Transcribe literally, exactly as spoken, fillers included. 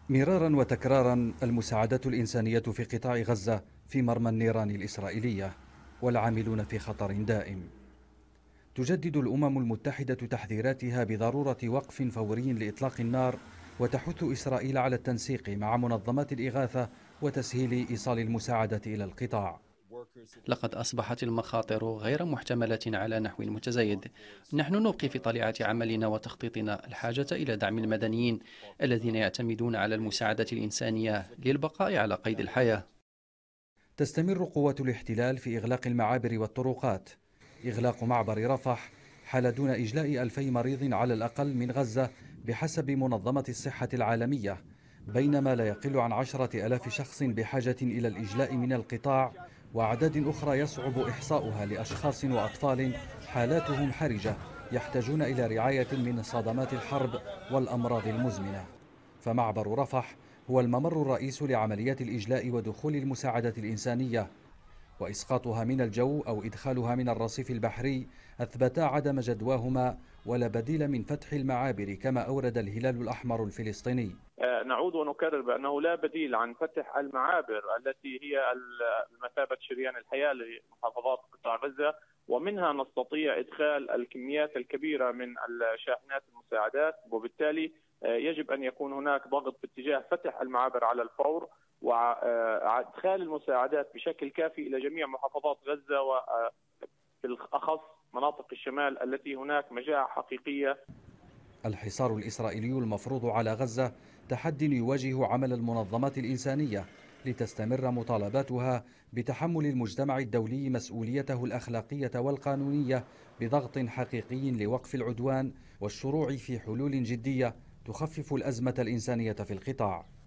مرارا وتكرارا المساعدات الإنسانية في قطاع غزة في مرمى النيران الإسرائيلية، والعاملون في خطر دائم. تجدد الأمم المتحدة تحذيراتها بضرورة وقف فوري لإطلاق النار، وتحث إسرائيل على التنسيق مع منظمات الإغاثة وتسهيل إيصال المساعدة إلى القطاع. لقد أصبحت المخاطر غير محتملة على نحو متزايد. نحن نبقي في طليعة عملنا وتخطيطنا الحاجة إلى دعم المدنيين الذين يعتمدون على المساعدة الإنسانية للبقاء على قيد الحياة. تستمر قوات الاحتلال في إغلاق المعابر والطرقات. إغلاق معبر رفح حال دون إجلاء ألفي مريض على الأقل من غزة بحسب منظمة الصحة العالمية، بينما لا يقل عن عشرة ألاف شخص بحاجة إلى الإجلاء من القطاع، وأعداد أخرى يصعب إحصاؤها لأشخاص وأطفال حالاتهم حرجة يحتاجون إلى رعاية من صدمات الحرب والأمراض المزمنة. فمعبر رفح هو الممر الرئيس لعمليات الإجلاء ودخول المساعدة الإنسانية، وإسقاطها من الجو أو إدخالها من الرصيف البحري أثبتا عدم جدواهما، ولا بديل من فتح المعابر كما أورد الهلال الأحمر الفلسطيني. نعود ونكرر بأنه لا بديل عن فتح المعابر التي هي المثابة شريان الحياة لمحافظات قطاع غزة، ومنها نستطيع إدخال الكميات الكبيرة من الشاحنات المساعدات، وبالتالي يجب أن يكون هناك ضغط باتجاه فتح المعابر على الفور وإدخال المساعدات بشكل كافي إلى جميع محافظات غزة، وفي الأخص مناطق الشمال التي هناك مجاعة حقيقية. الحصار الإسرائيلي المفروض على غزة تحدي يواجه عمل المنظمات الإنسانية لتستمر مطالباتها بتحمل المجتمع الدولي مسؤوليته الأخلاقية والقانونية بضغط حقيقي لوقف العدوان والشروع في حلول جدية تخفف الأزمة الإنسانية في القطاع.